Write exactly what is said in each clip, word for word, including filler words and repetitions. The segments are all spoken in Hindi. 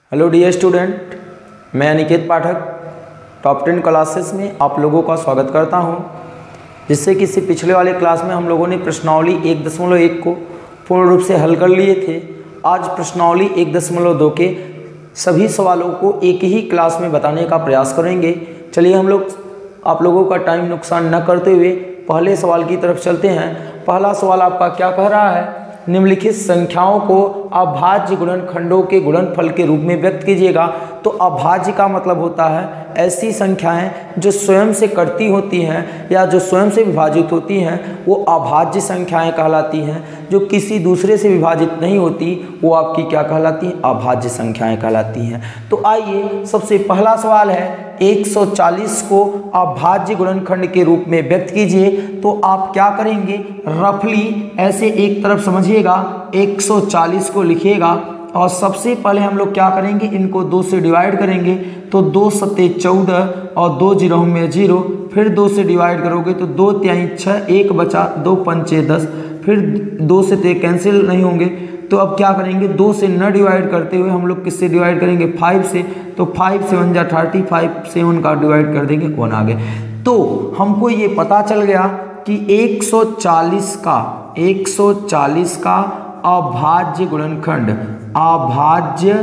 हेलो डियर स्टूडेंट, मैं Aniket Pathak top ten classes में आप लोगों का स्वागत करता हूं। जिससे कि इससे पिछले वाले क्लास में हम लोगों ने प्रश्नावली एक दशमलव एक को पूर्ण रूप से हल कर लिए थे। आज प्रश्नावली एक दशमलव दो के सभी सवालों को एक ही क्लास में बताने का प्रयास करेंगे। चलिए हम लोग आप लोगों का टाइम नुकसान न करते हुए पहले सवाल की तरफ चलते हैं। पहला सवाल आपका क्या कह रहा है, निम्नलिखित संख्याओं को अभाज्य गुणनखंडों के गुणनफल के रूप में व्यक्त कीजिएगा। तो अभाज्य का मतलब होता है ऐसी संख्याएं जो स्वयं से कटती होती हैं या जो स्वयं से विभाजित होती हैं वो अभाज्य संख्याएं कहलाती हैं। जो किसी दूसरे से विभाजित नहीं होती वो आपकी क्या कहलाती हैं, अभाज्य संख्याएं कहलाती हैं। तो आइए सबसे पहला सवाल है, एक सौ चालीस को अभाज्य गुणनखंड के रूप में व्यक्त कीजिए। तो आप क्या करेंगे, रफली ऐसे एक तरफ समझिएगा, एक सौ चालीस को लिखिएगा और सबसे पहले हम लोग क्या करेंगे, इनको दो से डिवाइड करेंगे। तो दो सत्ते चौदह और दो जीरो में जीरो, फिर दो से डिवाइड करोगे तो दो त्याई छः, एक बचा, दो पंचे दस, फिर दो से ते कैंसिल नहीं होंगे। तो अब क्या करेंगे, दो से न डिवाइड करते हुए हम लोग किससे डिवाइड करेंगे, फाइव से। तो फाइव से वन जा थर्टी, फाइव से वन का डिवाइड कर देंगे, वन आ गए। तो हमको ये पता चल गया कि एक सौ चालीस का एक सौ चालीस का अभाज्य गुणनखंड अभाज्य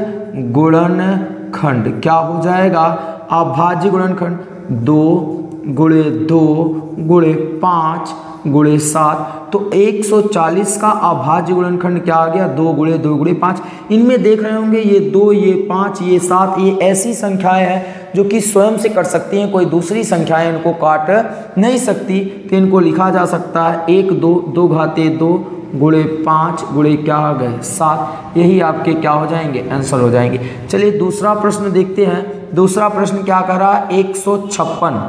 गुणनखंड क्या हो जाएगा, अभाज्य गुणनखंड दो गुणे दो गुणे पाँच गुणे सात। तो एक सौ चालीस का अभाज्य गुणनखंड क्या आ गया, दो गुणे दो गुणे पाँच। इनमें देख रहे होंगे ये दो, ये पाँच, ये सात, ये ऐसी संख्याएं हैं जो कि स्वयं से कट सकती हैं, कोई दूसरी संख्याएं इनको काट नहीं सकती। तो इनको लिखा जा सकता है एक दो, दो घाते दो गुणे पाँच गुणे क्या आ गए सात। यही आपके क्या हो जाएंगे, आंसर हो जाएंगे। चलिए दूसरा प्रश्न देखते हैं। दूसरा प्रश्न क्या कर रहा है, एक सौ छप्पन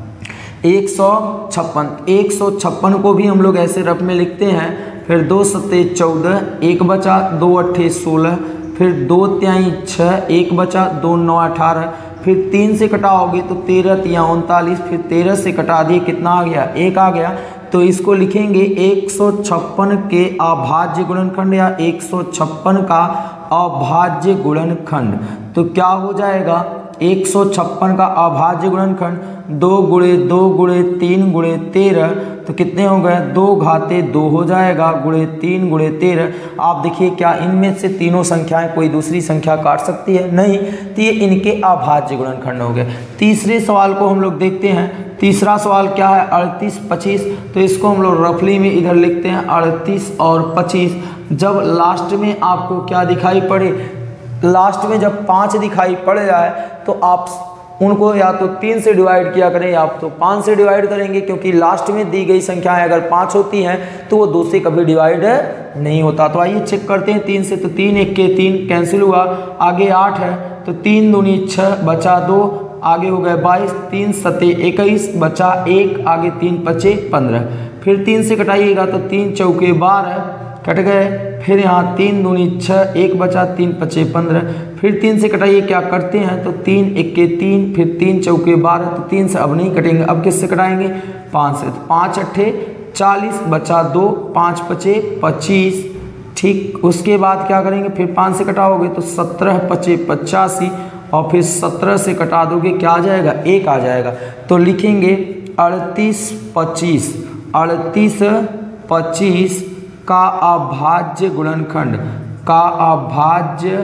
एक सौ छप्पन एक सौ छप्पन को भी हम लोग ऐसे रफ में लिखते हैं। फिर दो सत्ते चौदह, एक बचा, दो अट्ठे सोलह, फिर दो त्याई छः, एक बचा, दो नौ अठारह, फिर तीन से कटाओगे तो तेरह तिया उनतालीस, फिर तेरह से कटा दिए कितना आ गया, एक आ गया। तो इसको लिखेंगे एक सौ छप्पन के अभाज्य गुणनखंड या एक सौ छप्पन का अभाज्य गुणनखंड। तो क्या हो जाएगा, एक सौ छप्पन का अभाज्य गुणनखंड दो गुणे दो गुणे तीन गुणे तेरह। तो कितने हो गए, दो घाते दो हो जाएगा गुणे तीन गुणे तेरह। आप देखिए क्या इनमें से तीनों संख्याएं कोई दूसरी संख्या काट सकती है, नहीं। तो ये इनके अभाज्य गुणनखंड हो गए। तीसरे सवाल को हम लोग देखते हैं। तीसरा सवाल क्या है, अड़तीस पच्चीस। तो इसको हम लोग रफली में इधर लिखते हैं अड़तीस और पच्चीस। जब लास्ट में आपको क्या दिखाई पड़े, लास्ट में जब पाँच दिखाई पड़ जाए तो आप उनको या तो तीन से डिवाइड किया करें या तो पाँच से डिवाइड करेंगे, क्योंकि लास्ट में दी गई संख्याएं अगर पाँच होती हैं तो वो दो से कभी डिवाइड नहीं होता। तो आइए चेक करते हैं। तीन से तो तीन, एक के तीन कैंसिल हुआ, आगे आठ है तो तीन दूनी छः, बचा दो, आगे हो गए बाईस, तीन सत्ते इक्कीस, बचा एक, आगे तीन पचे पंद्रह। फिर तीन से कटाइएगा तो तीन चौके बारह कट गए। फिर यहाँ तीन दूनी छः, एक बचा, तीन पचे पंद्रह। फिर तीन से कटाइए, क्या करते हैं तो तीन एक के तीन, फिर तीन चौके बारह। तो तीन से अब नहीं कटेंगे, अब किससे कटाएंगे, पाँच से। तो पाँच अट्ठे चालीस, बचा दो, पाँच पचे पच्चीस। ठीक, उसके बाद क्या करेंगे, फिर पाँच से कटाओगे तो सत्रह पचे पचासी, और फिर सत्रह से कटा दोगे क्या आ जाएगा, एक आ जाएगा। तो लिखेंगे अड़तीस पच्चीस अड़तीस पच्चीस का अभाज्य गुणनखंड का अभाज्य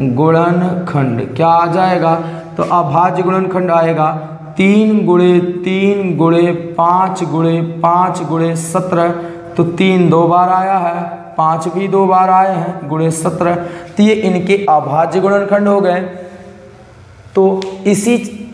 गुणनखंड क्या आ जाएगा, तो अभाज्य गुणनखंड आएगा तीन गुणे तीन गुणे पाँच गुणे पाँच गुणे सत्रह। तो तीन दो बार आया है, पाँच भी दो बार आए हैं, गुणे सत्रह। तो ये इनके अभाज्य गुणनखंड हो गए। तो इसी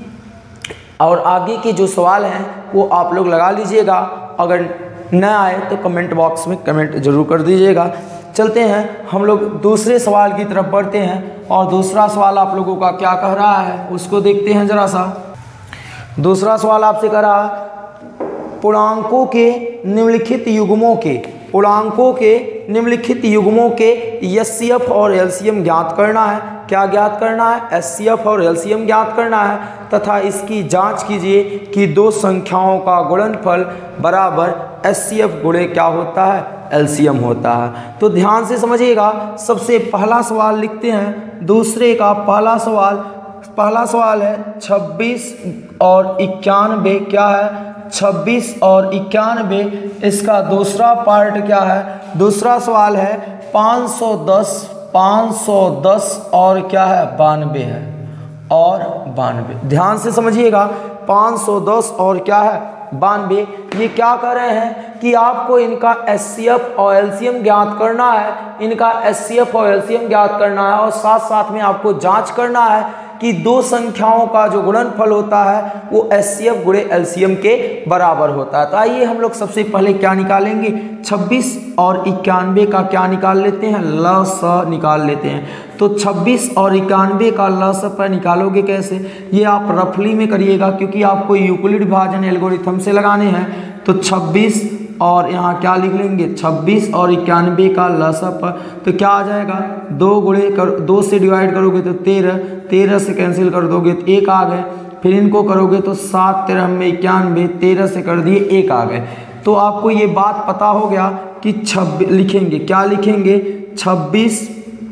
और आगे के जो सवाल हैं वो आप लोग लगा लीजिएगा। अगर न आए तो कमेंट बॉक्स में कमेंट जरूर कर दीजिएगा। चलते हैं हम लोग दूसरे सवाल की तरफ बढ़ते हैं। और दूसरा सवाल आप लोगों का क्या कह रहा है उसको देखते हैं जरा सा। दूसरा सवाल आपसे कह रहा है, पूर्णांकों के निम्नलिखित युग्मों के पूर्णांकों के निम्नलिखित युग्मों के एचसीएफ और एलसीएम ज्ञात करना है। क्या ज्ञात करना है, एचसीएफ और एलसीएम ज्ञात करना है तथा इसकी जांच कीजिए कि दो संख्याओं का गुणनफल बराबर एचसीएफ गुणे क्या होता है, एलसीएम होता है। तो ध्यान से समझिएगा, सबसे पहला सवाल लिखते हैं दूसरे का। पहला सवाल पहला सवाल है छब्बीस और इक्यानवे क्या है, छब्बीस और इक्यानवे। इसका दूसरा पार्ट क्या है, दूसरा सवाल है पाँच सौ दस, पाँच सौ दस और क्या है बानवे है, और बानवे। ध्यान से समझिएगा, पाँच सौ दस और क्या है बानवे। ये क्या कर रहे हैं कि आपको इनका एचसीएफ और एलसीएम ज्ञात करना है, इनका एचसीएफ और एलसीएम ज्ञात करना है, और साथ साथ में आपको जांच करना है कि दो संख्याओं का जो गुणनफल होता है वो एचसीएफ गुणे एलसीएम के बराबर होता है। तो आइए हम लोग सबसे पहले क्या निकालेंगे, छब्बीस और इक्यानवे का क्या निकाल लेते हैं, लस निकाल लेते हैं। तो छब्बीस और इक्यानवे का लस पर निकालोगे कैसे, ये आप रफली में करिएगा क्योंकि आपको यूक्लिड विभाजन एल्गोरिथम से लगाने हैं। तो छब्बीस और यहाँ क्या लिख लेंगे, छब्बीस और इक्यानवे का लसा पर, तो क्या आ जाएगा, दो गुणे कर दो से डिवाइड करोगे तो तेरह, तेरह से कैंसिल कर दोगे तो एक आ गए। फिर इनको करोगे तो सात तेरह में इक्यानवे, तेरह से कर दिए एक आ गए। तो आपको ये बात पता हो गया कि छब्बीस लिखेंगे, क्या लिखेंगे, छब्बीस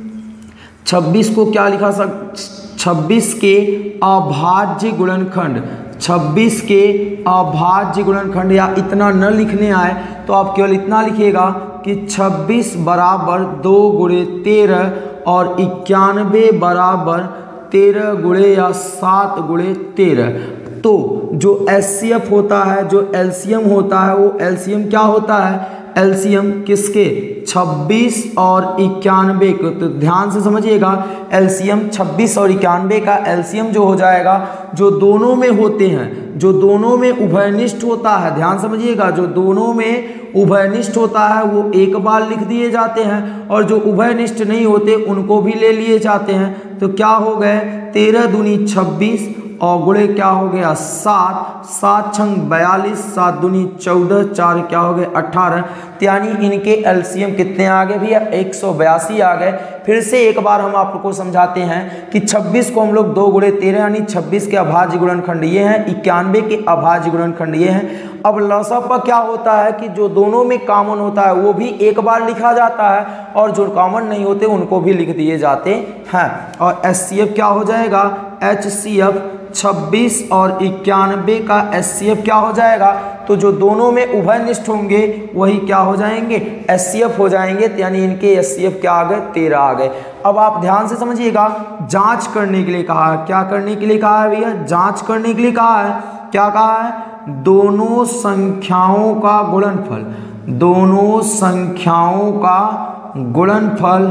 छब्बीस को क्या लिखा सक छब्बीस के अभाज्य गुणनखंड, छब्बीस के अभाज्य गुणनखंड, या इतना न लिखने आए तो आप केवल इतना लिखिएगा कि छब्बीस बराबर दो गुणे तेरह और इक्यानवे बराबर तेरह गुणे या सात गुणे तेरह। तो जो एचसीएफ होता है, जो एलसीएम होता है, वो एलसीएम क्या होता है, एलसीएम किसके, छब्बीस और इक्यानवे को। तो ध्यान से समझिएगा, एलसीएम छब्बीस और इक्यानवे का एलसीएम जो हो जाएगा, जो दोनों में होते हैं, जो दोनों में उभयनिष्ठ होता है, ध्यान समझिएगा, जो दोनों में उभयनिष्ठ होता है वो एक बार लिख दिए जाते हैं, और जो उभयनिष्ठ नहीं होते उनको भी ले लिए जाते हैं। तो क्या हो गए, तेरह दूनी छब्बीस और गुणे क्या हो गया सात, सात छंग बयालीस, सात दूनी चौदह, चार क्या हो गए अट्ठारह। यानी इनके एलसीएम कितने आ गए भैया, एक सौ बयासी आ गए। फिर से एक बार हम आपको समझाते हैं कि छब्बीस को हम लोग दो गुणे तेरह यानी छब्बीस के अभाज्य गुणनखंड ये हैं, इक्यानवे के अभाज्य गुणनखंड ये हैं। अब लसा पर क्या होता है कि जो दोनों में कॉमन होता है वो भी एक बार लिखा जाता है, और जो कॉमन नहीं होते उनको भी लिख दिए जाते हैं। और एचसीएफ क्या हो जाएगा, एचसीएफ छब्बीस और इक्यानवे का एचसीएफ क्या हो जाएगा, तो जो दोनों में उभयनिष्ठ होंगे वही क्या हो जाएंगे, एचसीएफ हो जाएंगे। यानी इनके एचसीएफ क्या आ गए, तेरह आ गए। अब आप ध्यान से समझिएगा, जांच करने के लिए कहा है, क्या करने के लिए कहा है भैया, जांच करने के लिए कहा है। क्या कहा है, दोनों संख्याओं का गुणनफल, दोनों संख्याओं का गुणनफल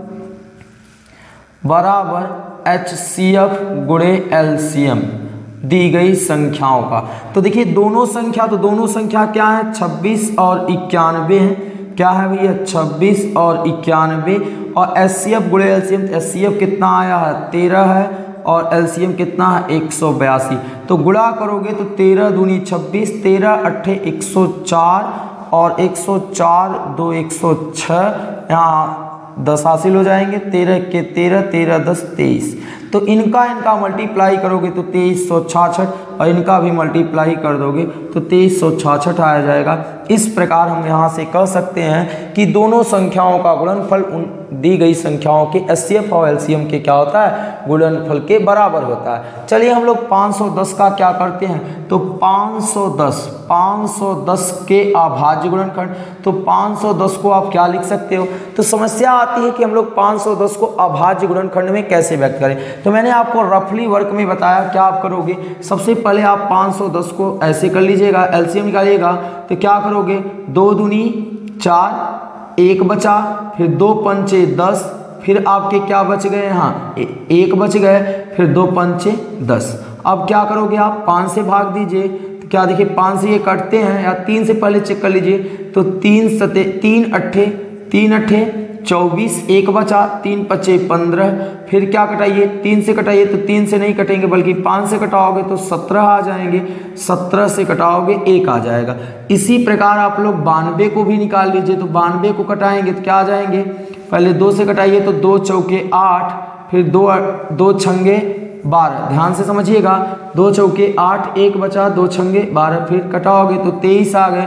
बराबर एचसीएफ गुणे एलसीएम दी गई संख्याओं का। तो देखिए दोनों संख्या, तो दोनों संख्या क्या है, छब्बीस और इक्यानवे हैं। क्या है भैया, छब्बीस और इक्यानवे, और एचसीएफ गुणे एलसीएम, एचसीएफ कितना आया है, तेरह है, और एलसीएम कितना है, एक सौ बयासी। तो गुणा करोगे तो तेरह दूनी छब्बीस, तेरह अट्ठे एक सौ चार, और एक सौ चार दो एक सौ छः, यहाँ दस हासिल हो जाएंगे, तेरह के तेरह, तेरह दस तेईस। तो इनका इनका मल्टीप्लाई करोगे तो तेईस सौ छाछठ, और इनका भी मल्टीप्लाई कर दोगे तो तेईस सौ छाछठ आ जाएगा। इस प्रकार हम यहाँ से कह सकते हैं कि दोनों संख्याओं का गुणनफल उन दी गई संख्याओं के एचसीएफ और एलसीएम के क्या होता है, गुणनफल के बराबर होता है। चलिए हम लोग पाँच सौ दस का क्या करते हैं, तो पाँच सौ दस, पाँच सौ दस के अभाज्य गुणनखंड। तो पाँच सौ दस को आप क्या लिख सकते हो, तो समस्या आती है कि हम लोग पाँच सौ दस को अभाज्य गुणनखंड में कैसे व्यक्त करें। तो मैंने आपको रफली वर्क में बताया, क्या आप करोगे, सबसे पहले आप पाँच सौ दस को ऐसे कर लीजिएगा, एलसीएम निकालिएगा। तो क्या करोगे, दो दूनी चार, एक बचा, फिर दो पंचे दस, फिर आपके क्या बच गए, यहाँ एक बच गए, फिर दो पंचे दस। अब क्या करोगे आप, पाँच से भाग दीजिए। तो क्या देखिए पाँच से ये कटते हैं, या तीन से पहले चेक कर लीजिए। तो तीन सते तीन अट्ठे तीन अट्ठे चौबीस, एक बचा, तीन पच्चे पंद्रह, फिर क्या कटाइए, तीन से कटाइए, तो तीन से नहीं कटेंगे बल्कि पाँच से कटाओगे तो सत्रह आ जाएंगे, सत्रह से कटाओगे एक आ जाएगा। इसी प्रकार आप लोग बानवे को भी निकाल लीजिए। तो बानवे को कटाएंगे तो क्या आ जाएंगे, पहले दो से कटाइए तो दो चौके आठ, फिर दो दो छंगे बारह। ध्यान से समझिएगा, दो चौके आठ, एक बचा, दो छंगे बारह, फिर कटाओगे तो तेईस आ गए।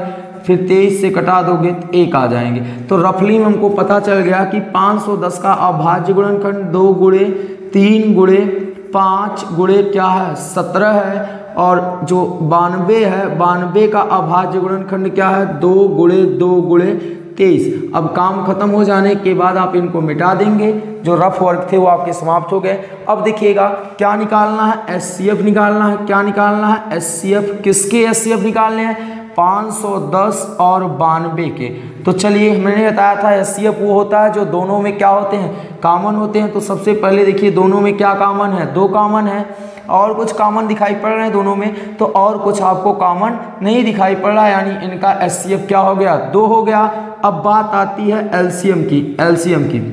फिर तेईस से कटा दोगे तो एक आ जाएंगे। तो रफली में हमको पता चल गया कि पाँच सौ दस का अभाज्य गुणनखंड दो गुणे तीन गुणे पाँच गुणे क्या है सत्रह है, और जो बानवे है बानवे का अभाज्य गुणनखंड क्या है दो गुणे दो गुणे तेईस। अब काम खत्म हो जाने के बाद आप इनको मिटा देंगे, जो रफ वर्क थे वो आपके समाप्त हो गए। अब देखिएगा क्या निकालना है, एस सी एफ निकालना है। क्या निकालना है, एस सी एफ। किसके एस सी एफ निकालने हैं, पाँच सौ दस और बानवे के। तो चलिए मैंने बताया था एस सी एफ वो होता है जो दोनों में क्या होते हैं कॉमन होते हैं। तो सबसे पहले देखिए दोनों में क्या कॉमन है, दो कॉमन है, और कुछ कॉमन दिखाई पड़ रहे हैं दोनों में, तो और कुछ आपको कॉमन नहीं दिखाई पड़ रहा है, यानी इनका एस सी एफ क्या हो गया, दो हो गया। अब बात आती है एल सी एम की। एल सी एम की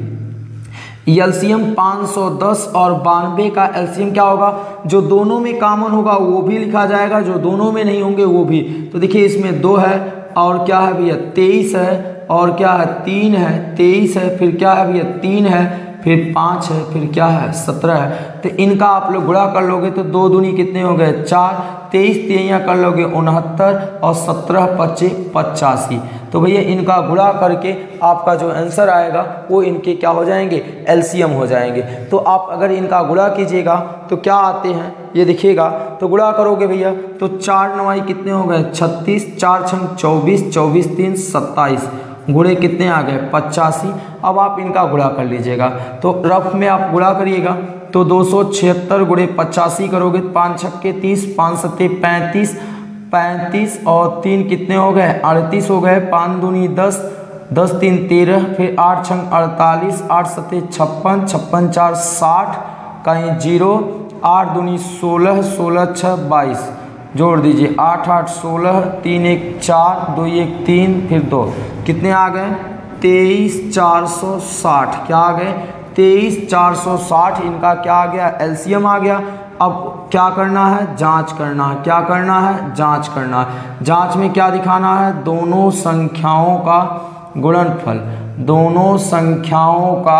एल सी एम पाँच सौ दस और बानवे का एल सी एम क्या होगा, जो दोनों में कॉमन होगा वो भी लिखा जाएगा, जो दोनों में नहीं होंगे वो भी। तो देखिए इसमें दो है और क्या है भैया तेईस है, और क्या है तीन है, तेईस है, फिर क्या है भैया तीन है, फिर पाँच है, फिर क्या है सत्रह है। तो इनका आप लोग गुणा कर लोगे तो दो दूनी कितने हो गए चार, तेईस तेइयाँ कर लोगे उनहत्तर और सत्रह पच्चे पचासी। तो भैया इनका गुणा करके आपका जो आंसर आएगा वो इनके क्या हो जाएंगे, एल सी एम हो जाएंगे। तो आप अगर इनका गुणा कीजिएगा तो क्या आते हैं ये देखिएगा, तो गुणा करोगे भैया तो चार नवाई कितने हो गए छत्तीस, चार छंग चौबीस, चौबीस तीन सत्ताईस, गुणे कितने आ गए पचासी। अब आप इनका गुणा कर लीजिएगा, तो रफ में आप गुणा करिएगा तो दो सौ छिहत्तर गुणे पचासी करोगे, पाँच छक्के तीस, पाँच सत्ते पैंतीस, पैंतीस और तीन कितने हो गए अड़तीस हो गए, पाँच दूनी दस, दस तीन तेरह, फिर आठ छंग अड़तालीस, आठ सत्ते छप्पन, छप्पन चार साठ, कहीं जीरो, आठ दूनी सोलह, सोलह छः बाईस, जोड़ दीजिए आठ आठ सोलह, तीन एक चार, दो एक तीन, फिर दो, कितने आ गए तेईस चार सौ साठ। क्या आ गए तेईस चार सौ साठ। इनका क्या आ गया एल सी एम आ गया। अब क्या करना है, जांच करना है। क्या करना है, जांच करना है। जांच में क्या दिखाना है, दोनों संख्याओं का गुणनफल, दोनों संख्याओं का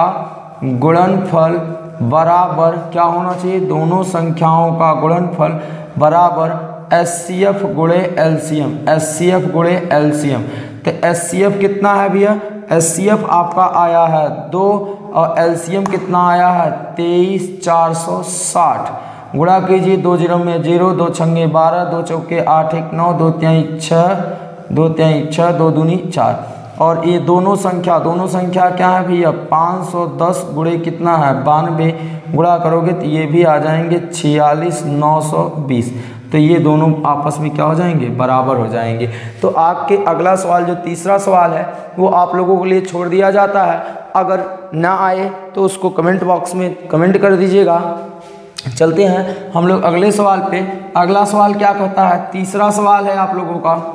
गुणनफल बराबर क्या होना चाहिए, दोनों संख्याओं का गुणनफल बराबर एस सी एफ गुणे L C M, S C F गुणे एल सी एम। तो एस सी एफ कितना है भैया, एस सी एफ आपका आया है दो और एल सी एम कितना आया है तेईस चार सौ साठ। गुणा कीजिए, दो जीरो में जीरो, दो छंगे बारह, दो चौके आठ, एक नौ, दो त्याई छः, दो त्याई छः, दो दूनी चार। और ये दोनों संख्या दोनों संख्या क्या है भैया पाँच सौ दस गुणे कितना है बानवे, गुणा करोगे तो ये भी आ जाएंगे छियालीस नौ सौ बीस। तो ये दोनों आपस में क्या हो जाएंगे, बराबर हो जाएंगे। तो आपके अगला सवाल जो तीसरा सवाल है वो आप लोगों के लिए छोड़ दिया जाता है, अगर ना आए तो उसको कमेंट बॉक्स में कमेंट कर दीजिएगा। चलते हैं हम लोग अगले सवाल पे। अगला सवाल क्या कहता है, तीसरा सवाल है आप लोगों का,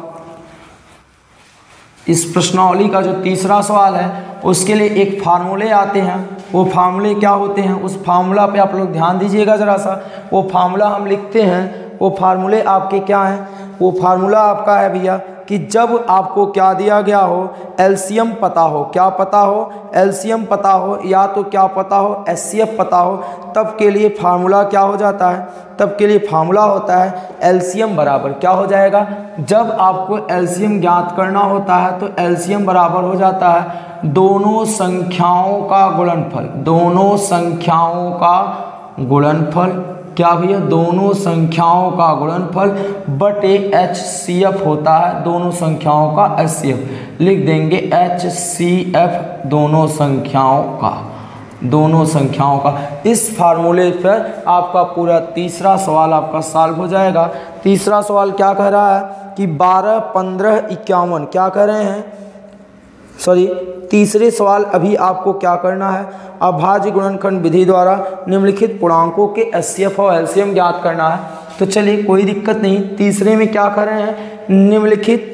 इस प्रश्नावली का जो तीसरा सवाल है उसके लिए एक फार्मूले आते हैं। वो फार्मूले क्या होते हैं, उस फार्मूला पे आप लोग ध्यान दीजिएगा ज़रा सा। वो फार्मूला हम लिखते हैं, वो फार्मूले आपके क्या हैं, वो फार्मूला आपका है भैया कि जब आपको क्या दिया गया हो, एल सी एम पता हो, क्या पता हो, एल सी एम पता हो, या तो क्या पता हो, एस सी एफ पता हो, तब के लिए फार्मूला क्या हो जाता है, तब के लिए फार्मूला होता है एल सी एम बराबर क्या हो जाएगा। जब आपको एल सी एम ज्ञात करना होता है तो एल सी एम बराबर हो जाता है दोनों संख्याओं का गुणनफल, दोनों संख्याओं का गुणनफल क्या भैया, दोनों संख्याओं का गुणनफल बटे एच सी एफ होता है दोनों संख्याओं का एच सी एफ। लिख देंगे एच सी एफ दोनों संख्याओं का, दोनों संख्याओं का। इस फार्मूले पर आपका पूरा तीसरा सवाल आपका सॉल्व हो जाएगा। तीसरा सवाल क्या कह रहा है कि बारह पंद्रह इक्यावन, क्या कह रहे हैं सॉरी तीसरे सवाल अभी आपको क्या करना है, अभाज्य गुणनखंड विधि द्वारा निम्नलिखित पूर्णांकों के एच सी एफ और एल सी एम ज्ञात करना है। तो चलिए कोई दिक्कत नहीं, तीसरे में क्या कर रहे हैं, निम्नलिखित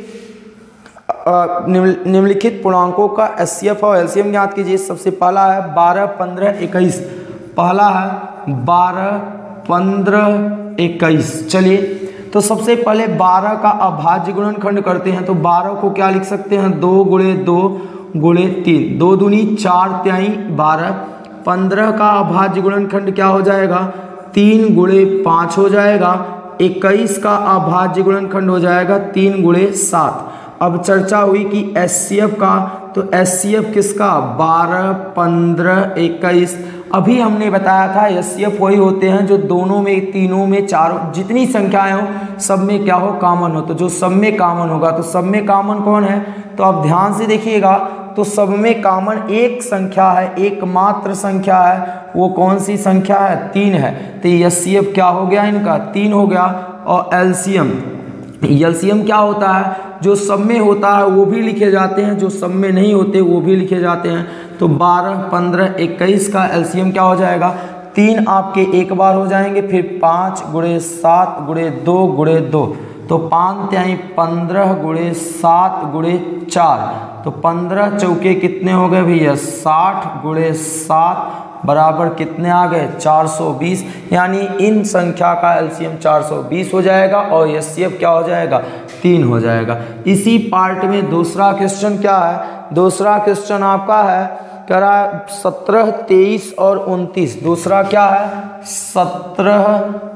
निम्नलिखित पूर्णांकों का एच सी एफ और एल सी एम ज्ञात कीजिए। सबसे पहला है बारह पंद्रह इक्कीस, पहला है बारह पंद्रह इक्कीस। चलिए तो सबसे पहले बारह का अभाज्य गुणनखंड करते हैं। तो बारह को क्या लिख सकते हैं, दो गुणे दो गुणे तीन, दो दूनी चार त्याई बारह। पंद्रह का अभाज्य गुणनखंड क्या हो जाएगा, तीन गुणे पाँच हो जाएगा। इक्कीस का अभाज्य गुणनखंड हो जाएगा तीन गुणे सात। अब चर्चा हुई कि एच सी एफ का, तो एच सी एफ किसका, बारह, पंद्रह, इक्कीस। अभी हमने बताया था एच सी एफ वही होते हैं जो दोनों में, तीनों में, चारों, जितनी संख्याएं हो सब में क्या हो, कॉमन हो। तो जो सब में कॉमन होगा, तो सब में कॉमन कौन है, तो आप ध्यान से देखिएगा, तो सब में कॉमन एक संख्या है, एकमात्र संख्या है, वो कौन सी संख्या है, तीन है। तो एच सी एफ क्या हो गया इनका, तीन हो गया। और एलसीएम, एलसीएम क्या होता है, जो सब में होता है वो भी लिखे जाते हैं, जो सब में नहीं होते वो भी लिखे जाते हैं। तो बारह, पंद्रह, इक्कीस का एलसीएम क्या हो जाएगा, तीन आपके एक बार हो जाएंगे, फिर पाँच गुणे सात गुणे दो गुणे दो, तो पाँच त्याई पंद्रह गुणे सात गुणे चार, तो पंद्रह चौके कितने हो गए भैया, साठ गुणे सात बराबर कितने आ गए, चार सौ बीस। यानी इन संख्या का एलसीएम चार सौ बीस हो जाएगा और एच सी एफ क्या हो जाएगा, तीन हो जाएगा। इसी पार्ट में दूसरा क्वेश्चन क्या है, दूसरा क्वेश्चन आपका है करा सत्रह, तेईस और उनतीस। दूसरा क्या है, सत्रह,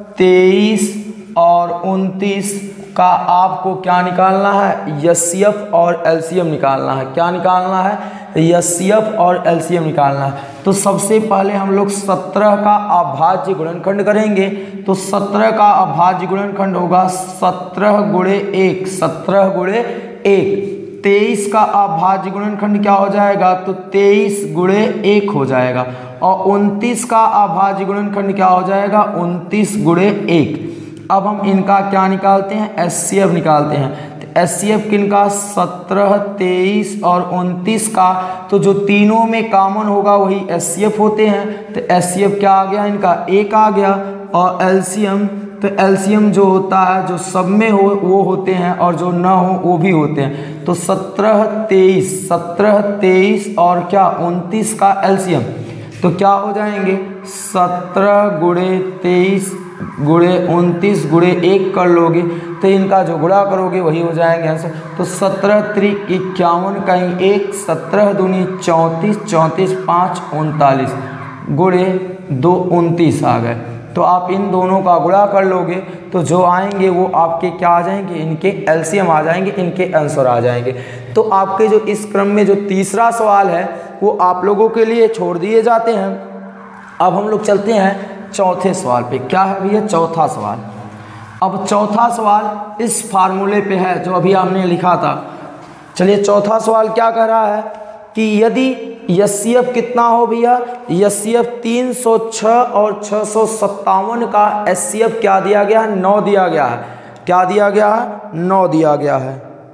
तेईस और उनतीस का आपको क्या निकालना है, एच सी एफ और एलसीएम निकालना है। क्या निकालना है, एच सी एफ और एलसीएम निकालना है। तो सबसे पहले हम लोग सत्रह का अभाज्य गुणनखंड करेंगे। तो सत्रह का अभाज्य गुणनखंड होगा सत्रह गुणे एक, सत्रह गुणे एक। तेईस का अभाज्य गुणनखंड क्या हो जाएगा, तो तेईस गुणे एक हो जाएगा। और उनतीस का अभाज्य गुणनखंड क्या हो जाएगा, उनतीस गुणे एक। अब हम इनका क्या निकालते हैं, एच सी एफ निकालते हैं। तो एच सी एफ किनका, सत्रह, तेईस और उनतीस का, तो जो तीनों में कॉमन होगा वही एच सी एफ होते हैं। तो एच सी एफ क्या आ गया इनका, एक आ गया। और एलसीएम, तो एलसीएम जो होता है जो सब में हो वो होते हैं और जो ना हो वो भी होते हैं। तो सत्रह, तेईस, सत्रह, तेईस और क्या उनतीस का एलसीएम तो क्या हो जाएंगे, सत्रह गुणे तेईस गुणे उनतीस गुणे एक कर लोगे तो इनका जो गुणा करोगे वही हो जाएंगे आंसर। तो सत्रह त्रिक इक्यावन कहीं एक, सत्रह दूनी चौंतीस, चौंतीस पाँच उनतालीस गुणे दो उनतीस आ गए। तो आप इन दोनों का गुणा कर लोगे तो जो आएंगे वो आपके क्या आ जाएंगे, इनके एलसीएम आ जाएंगे, इनके आंसर आ जाएंगे। तो आपके जो इस क्रम में जो तीसरा सवाल है वो आप लोगों के लिए छोड़ दिए जाते हैं। अब हम लोग चलते हैं चौथे सवाल पे। क्या है भैया, चौथा सवाल। अब चौथा सवाल इस फार्मूले पे है जो अभी हमने लिखा था। चलिए चौथा सवाल क्या कह रहा है कि यदि एच सी एफ कितना हो भैया, एच सी एफ तीन सौ छह और छह सौ सत्तावन का एच सी एफ क्या दिया गया है, नौ दिया गया है। क्या दिया गया है, नौ दिया गया है।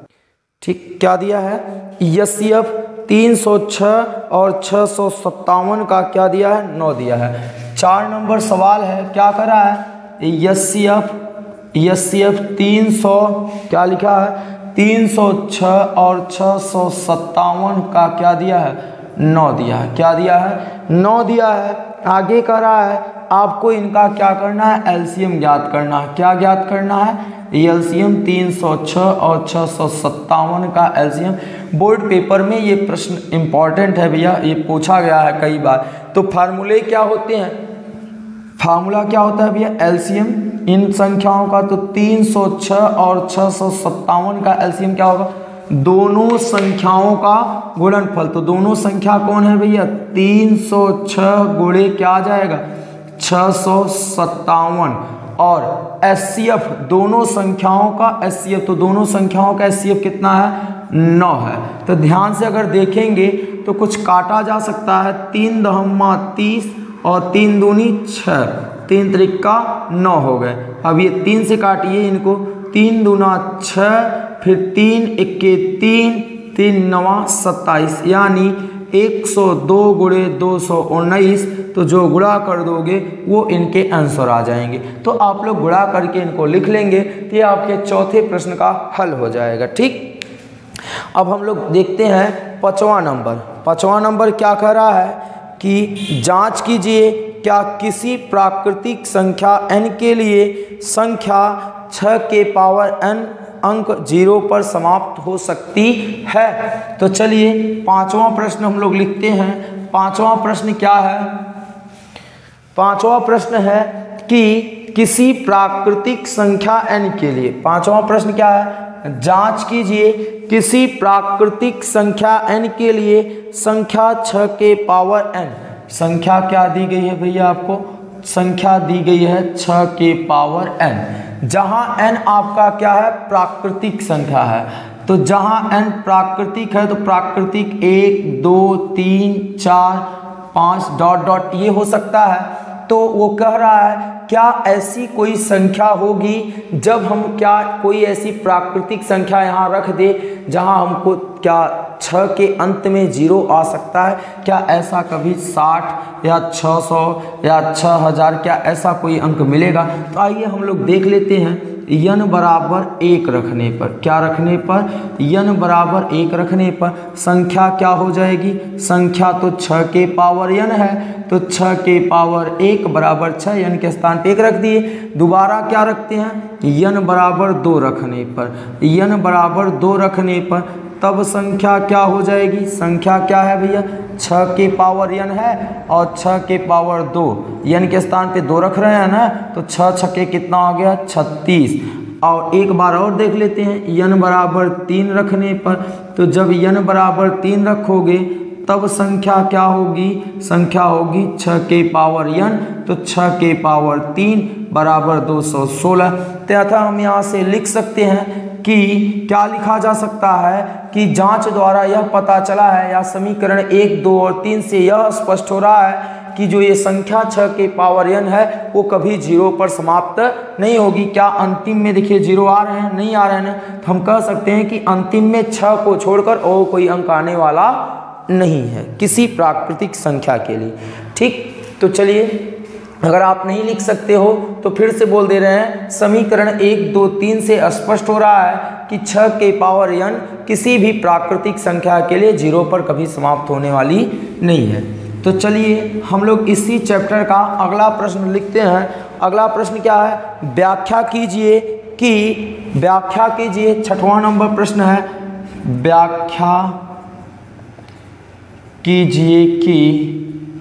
ठीक, क्या दिया है, एच सी एफ तीन सौ छह और छह सौ सत्तावन का क्या दिया है, नौ दिया है। चार नंबर सवाल है, क्या करा है, H C F H C F तीन सौ क्या लिखा है, तीन सौ छह और छह सौ सत्तावन का क्या दिया है, नौ दिया है। क्या दिया है, नौ दिया है। आगे कह रहा है आपको इनका क्या करना है, एलसीएम ज्ञात करना है। क्या ज्ञात करना है, एलसीएम तीन सौ छह और छह सौ सत्तावन का एलसीएम। बोर्ड पेपर में ये प्रश्न इंपॉर्टेंट है भैया, ये पूछा गया है कई बार। तो फार्मूले क्या होते हैं, फार्मूला क्या होता है भैया, एलसीएम इन संख्याओं का। तो तीन सौ छह और छह सौ सत्तावन का एलसीएम क्या होगा, दोनों संख्याओं का गुणनफल। तो दोनों संख्या कौन है भैया, तीन सौ छह गुणे क्या आ जाएगा, छह सौ सत्तावन। और एच सी एफ दोनों संख्याओं का एच सी एफ, तो दोनों संख्याओं का एच सी एफ कितना है, नौ है। तो ध्यान से अगर देखेंगे तो कुछ काटा जा सकता है, तीन दहम्मा तीस और तीन दूनी छः, तीन त्रिक्का नौ हो गए। अब ये तीन से काटिए इनको, तीन दूना छः, फिर तीन इक्के तीन, तीन नवा सत्ताईस, यानी एक सौ दो गुणे दो सौ उन्नीस। तो जो गुणा कर दोगे वो इनके आंसर आ जाएंगे। तो आप लोग गुणा करके इनको लिख लेंगे तो ये आपके चौथे प्रश्न का हल हो जाएगा। ठीक, अब हम लोग देखते हैं पाँचवा नंबर। पाँचवा नंबर क्या कह रहा है कि जांच कीजिए क्या किसी प्राकृतिक संख्या n के लिए संख्या छह के पावर n अंक जीरो पर समाप्त हो सकती है। तो चलिए पांचवा प्रश्न हम लोग लिखते हैं। पांचवा प्रश्न क्या है, पांचवा प्रश्न है कि किसी प्राकृतिक संख्या n के लिए, पांचवा प्रश्न क्या है, जांच कीजिए किसी प्राकृतिक संख्या n के लिए संख्या छह के पावर n। संख्या क्या दी गई है भैया आपको? संख्या दी गई है छह के पावर n, जहां n आपका क्या है? प्राकृतिक संख्या है। तो जहां n प्राकृतिक है तो प्राकृतिक एक दो तीन चार पाँच डॉट डॉट ये हो सकता है। तो वो कह रहा है क्या ऐसी कोई संख्या होगी जब हम क्या कोई ऐसी प्राकृतिक संख्या यहाँ रख दे जहाँ हमको क्या छः के अंत में जीरो आ सकता है? क्या ऐसा कभी साठ या छः सौ या छः हज़ार क्या ऐसा कोई अंक मिलेगा? तो आइए हम लोग देख लेते हैं। यन बराबर एक रखने पर, क्या रखने पर? यन बराबर एक रखने पर संख्या क्या हो जाएगी? संख्या तो छः के पावर यन है, तो छः के पावर एक बराबर छः, यन के स्थान पे एक रख दिए। दोबारा क्या रखते हैं? यन बराबर दो रखने पर, यन बराबर दो रखने पर तब संख्या क्या हो जाएगी? संख्या क्या है भैया? छः के पावर यन है और छः के पावर दो, यन के स्थान पे दो रख रहे हैं ना, तो छः छक्के कितना हो गया? छत्तीस। और एक बार और देख लेते हैं, यन बराबर तीन रखने पर, तो जब यन बराबर तीन रखोगे तब संख्या क्या होगी? संख्या होगी छः के पावर यन, तो छः के पावर तीन बराबर दो सौ सोलह। तथा हम यहाँ से लिख सकते हैं कि क्या लिखा जा सकता है कि जांच द्वारा यह पता चला है, या समीकरण एक दो और तीन से यह स्पष्ट हो रहा है कि जो ये संख्या छः के पावर n है वो कभी जीरो पर समाप्त नहीं होगी। क्या अंतिम में देखिए जीरो आ रहे हैं? नहीं आ रहे हैं। तो हम कह सकते हैं कि अंतिम में छः को छोड़कर और कोई अंक आने वाला नहीं है किसी प्राकृतिक संख्या के लिए। ठीक, तो चलिए अगर आप नहीं लिख सकते हो तो फिर से बोल दे रहे हैं, समीकरण एक दो तीन से स्पष्ट हो रहा है कि छः के पावर n किसी भी प्राकृतिक संख्या के लिए जीरो पर कभी समाप्त होने वाली नहीं है। तो चलिए हम लोग इसी चैप्टर का अगला प्रश्न लिखते हैं। अगला प्रश्न क्या है? व्याख्या कीजिए कि व्याख्या कीजिए छठवां नंबर प्रश्न है, व्याख्या कीजिए कि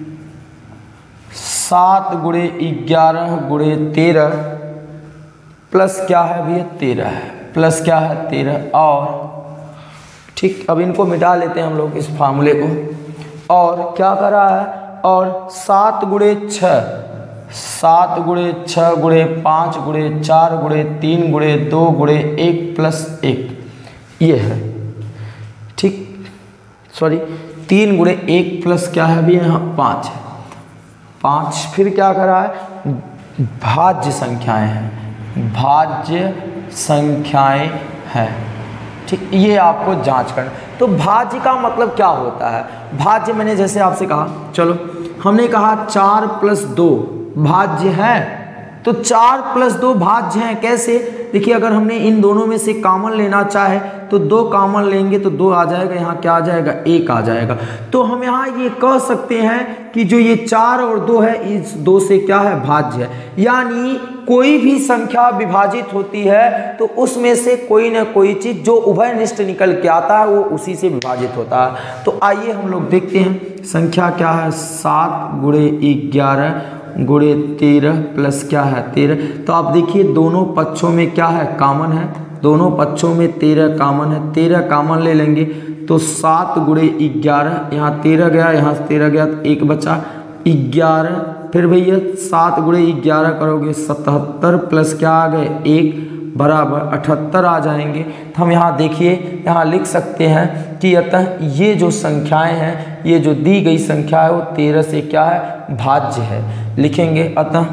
सात गुणे ग्यारह गुणे तेरह प्लस क्या है भैया? तेरह है, प्लस क्या है? तेरह। और ठीक, अब इनको मिटा लेते हैं हम लोग इस फार्मूले को। और क्या कर रहा है? और सात गुणे छः, सात गुणे छः गुणे पाँच गुणे चार गुणे तीन गुणे दो गुणे एक प्लस एक, ये है। ठीक, सॉरी तीन गुणे एक प्लस क्या है भैया? यहाँ पाँच है, पाँच। फिर क्या कर रहा है? भाज्य संख्याएं हैं, भाज्य संख्याएं हैं। ठीक, ये आपको जांच करना। तो भाज्य का मतलब क्या होता है? भाज्य मैंने जैसे आपसे कहा, चलो हमने कहा चार प्लस दो भाज्य है, तो चार प्लस दो भाज्य हैं। कैसे? देखिए अगर हमने इन दोनों में से कॉमन लेना चाहे तो दो कॉमन लेंगे तो दो आ जाएगा, यहाँ क्या आ जाएगा? एक आ जाएगा। तो हम यहाँ ये कह सकते हैं कि जो ये चार और दो है इस दो से क्या है? भाज्य है। यानी कोई भी संख्या विभाजित होती है तो उसमें से कोई ना कोई चीज जो उभयनिष्ठ निकल के आता है वो उसी से विभाजित होता है। तो आइए हम लोग देखते हैं संख्या क्या है? सात गुणे ग्यारह गुणे तेरह प्लस क्या है? तेरह। तो आप देखिए दोनों पक्षों में क्या है? कॉमन है, दोनों पक्षों में तेरह कॉमन है। तेरह कॉमन ले लेंगे तो सात गुणे ग्यारह, यहाँ तेरह गया, यहाँ तेरह गया तो एक बचा ग्यारह। फिर भैया सात गुणे ग्यारह करोगे सतहत्तर प्लस क्या आ गए? एक बराबर अठहत्तर आ जाएंगे। तो हम यहाँ देखिए यहाँ लिख सकते हैं कि अतः ये जो संख्याएं हैं, ये जो दी गई संख्या है वो तेरह से क्या है? भाज्य है। लिखेंगे अतः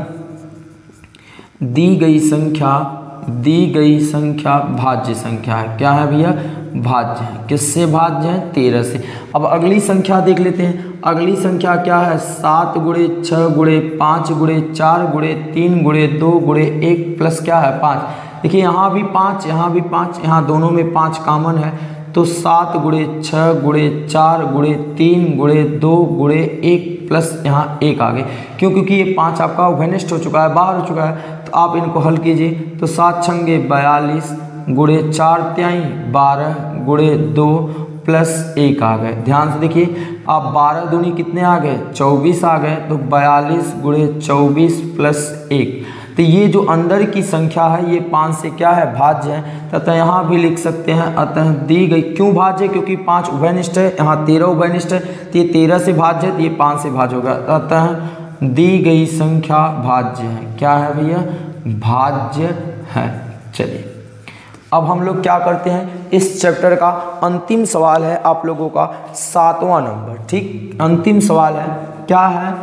दी गई संख्या, दी गई संख्या भाज्य संख्या है। क्या है भैया? भाज्य है। किससे भाज्य है? तेरह से। अब अगली संख्या देख लेते हैं। अगली संख्या क्या है? सात गुणे छः गुणे पाँच गुणे चार गुणे तीन गुणे दो गुणे एक प्लस क्या है? पाँच। देखिए यहाँ भी पाँच, यहाँ भी पाँच, यहाँ दोनों में पाँच कॉमन है। तो सात गुणे छः गुणे चार गुणे तीन गुणे दो गुणे एक प्लस यहाँ एक आ गए। क्यों? क्योंकि ये पाँच आपका उभयनिष्ठ हो चुका है, बाहर हो चुका है। तो आप इनको हल कीजिए तो सात छंगे बयालीस गुणे चार त्याई बारह गुणे दो प्लस एक आ गए। ध्यान से देखिए, आप बारह दूनी कितने आ गए? चौबीस आ गए। तो बयालीस गुणे चौबीस प्लस एक। तो ये जो अंदर की संख्या है ये पाँच से क्या है, भाज्य है, तथा यहाँ भी लिख सकते हैं अतः दी गई, क्यों भाज्य, क्योंकि पाँच उभयनिष्ठ है, यहाँ तेरह उभयनिष्ठ है, तो ये तेरह से भाज्य है, तो ये पाँच से भाज्य होगा, अतः दी गई संख्या भाज्य है। क्या है भैया, भाज्य है। चलिए अब हम लोग क्या करते हैं, इस चैप्टर का अंतिम सवाल है आप लोगों का सातवां नंबर। ठीक, अंतिम सवाल है, क्या है,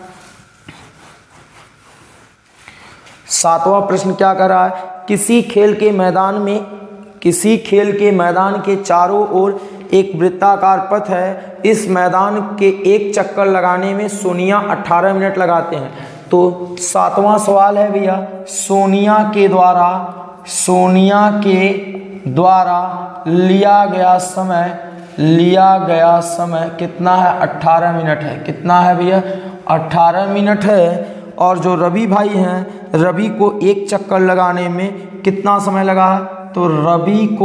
सातवां प्रश्न क्या कर रहा है, किसी खेल के मैदान में किसी खेल के मैदान के चारों ओर एक वृत्ताकार पथ है, इस मैदान के एक चक्कर लगाने में सोनिया अठारह मिनट लगाते हैं। तो सातवां सवाल है भैया, सोनिया के द्वारा सोनिया के द्वारा लिया गया समय लिया गया समय कितना है, अट्ठारह मिनट है। कितना है भैया, अट्ठारह मिनट है। और जो रवि भाई हैं, रवि को एक चक्कर लगाने में कितना समय लगा है, तो रवि को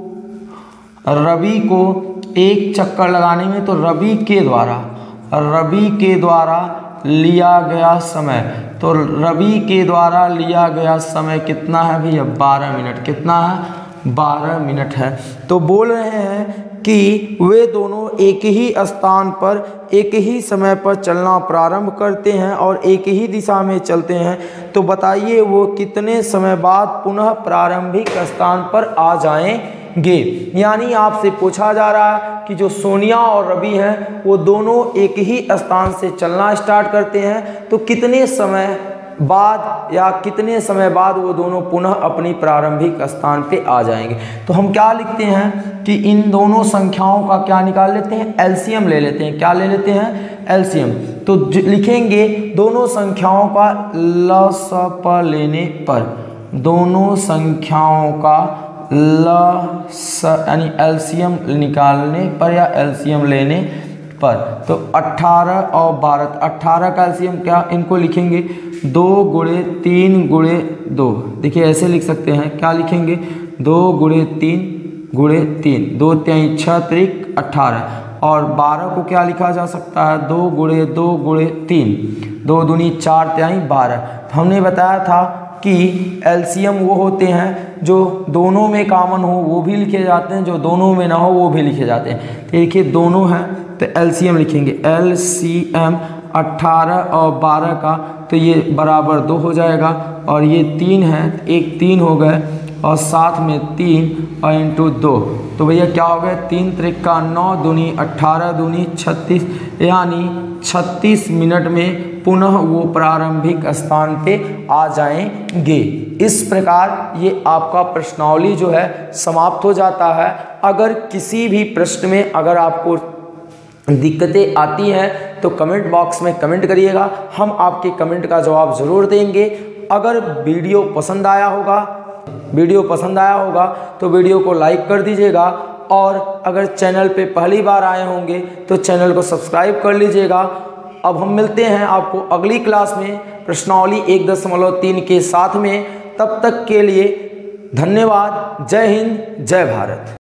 रवि को एक चक्कर लगाने में तो रवि के द्वारा रवि के द्वारा लिया गया समय, तो रवि के द्वारा लिया गया समय कितना है भैया, बारह मिनट। कितना है, बारह मिनट है। तो बोल रहे हैं कि वे दोनों एक ही स्थान पर एक ही समय पर चलना प्रारंभ करते हैं और एक ही दिशा में चलते हैं, तो बताइए वो कितने समय बाद पुनः प्रारंभिक स्थान पर आ जाएंगे। यानी आपसे पूछा जा रहा है कि जो सोनिया और रवि हैं वो दोनों एक ही स्थान से चलना स्टार्ट करते हैं, तो कितने समय बाद या कितने समय बाद वो दोनों पुनः अपनी प्रारंभिक स्थान पे आ जाएंगे। तो हम क्या लिखते हैं कि इन दोनों संख्याओं का क्या निकाल लेते हैं, एलसीएम ले लेते हैं। क्या ले लेते हैं, एलसीएम। तो लिखेंगे दोनों संख्याओं का लसप लेने पर, दोनों संख्याओं का लस यानी एलसीएम निकालने पर या एलसीएम लेने पर, तो अट्ठारह और बारह, अट्ठारह का एलसीएम क्या, इनको लिखेंगे दो गुणे तीन गुणे दो। देखिए ऐसे लिख सकते हैं, क्या लिखेंगे, दो गुणे तीन गुणे तीन, दो त्याई छः त्रिक अट्ठारह। और बारह को क्या लिखा जा सकता है, दो गुणे दो गुणे तीन, दो दूनी चार त्याई बारह। तो हमने बताया था कि एलसीएम वो होते हैं जो दोनों में कॉमन हो वो भी लिखे जाते हैं, जो दोनों में ना हो वो भी लिखे जाते हैं। तो देखिए दोनों हैं तो एलसीएम लिखेंगे, एलसीएम अट्ठारह और बारह का, तो ये बराबर दो हो जाएगा। और ये तीन है, एक तीन हो गए और साथ में तीन और इंटू दो, तो भैया क्या हो गया, तीन त्रिका नौ दूनी अट्ठारह दूनी छत्तीस, यानी छत्तीस मिनट में पुनः वो प्रारंभिक स्थान पे आ जाएंगे। इस प्रकार ये आपका प्रश्नावली जो है समाप्त हो जाता है। अगर किसी भी प्रश्न में अगर आपको दिक्कतें आती हैं तो कमेंट बॉक्स में कमेंट करिएगा, हम आपके कमेंट का जवाब ज़रूर देंगे। अगर वीडियो पसंद आया होगा वीडियो पसंद आया होगा तो वीडियो को लाइक कर दीजिएगा, और अगर चैनल पे पहली बार आए होंगे तो चैनल को सब्सक्राइब कर लीजिएगा। अब हम मिलते हैं आपको अगली क्लास में प्रश्नावली एक दशमलव तीन के साथ में। तब तक के लिए धन्यवाद। जय हिंद, जय भारत।